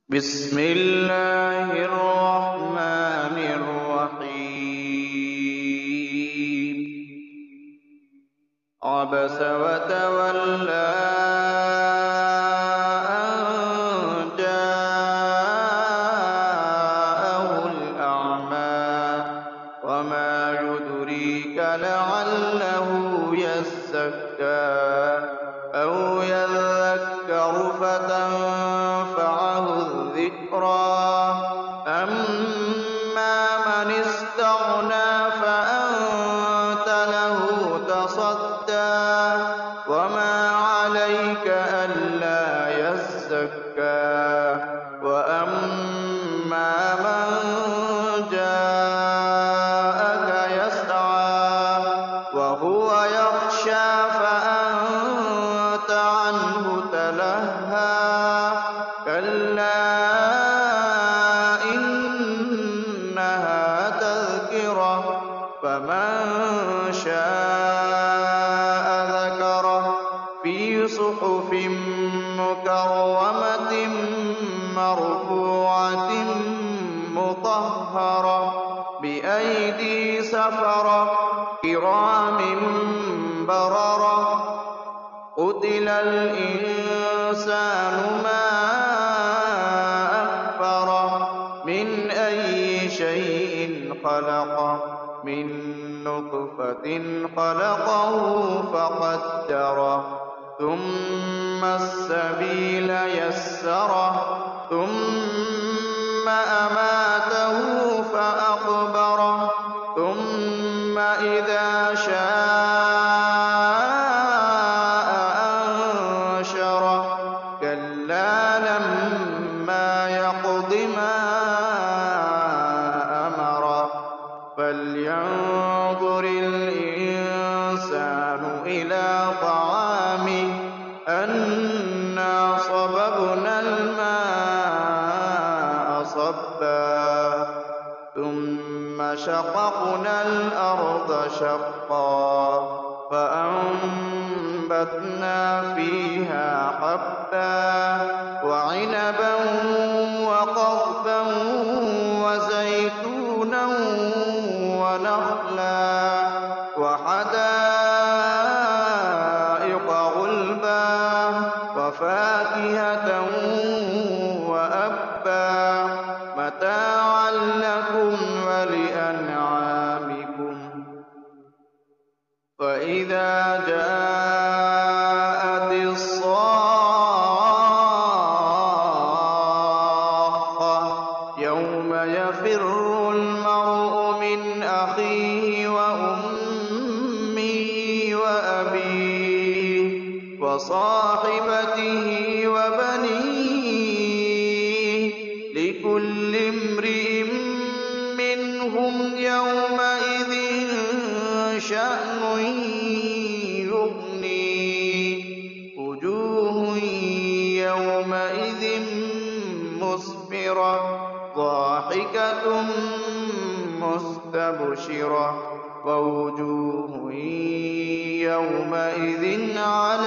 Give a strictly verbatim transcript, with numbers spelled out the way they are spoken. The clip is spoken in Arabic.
بسم الله الرحمن الرحيم عبس وتولى أن جاءه الأعمى وما يدريك لعله يزكى أو يذكر فتنفعه الذكرى أما من استغنى فأنت له تصدى وما عليك ألا يزكى وأما من جاءك يسعى وهو يخشى فأنت عنه تلهى كلا إنها تذكرة فمن شاء ذكره في صحف مكرمة مرفوعة مطهرة بأيدي سفرة كرام بررة قتل الإنسان ما أكفره من أي شيء خلقه من نطفة خلقه فقدره ثم السبيل يسره ثم أماته فأقبره ثم إذا شاء أنشره كلا لما يقض ما أمره فلينظر الإنسان إلى طعامه أنا صببنا الماء صبا ثم شققنا الأرض شقا فأنبتنا فيها حبا وعنبا وقضبا وزيتونا ونخلا وحدائق غلبا وفاكهة وأبا متاعا لكم ولأنعامكم فإذا جاءت الصاخة يوم يفر المرء من أخيه وأمه وأبيه وصاحبته وبنيه لكل امرئ منهم يومئذ شأن يغنيه وجوه يومئذ مسفرة ضاحكة مستبشرة ووجوه يومئذ عليها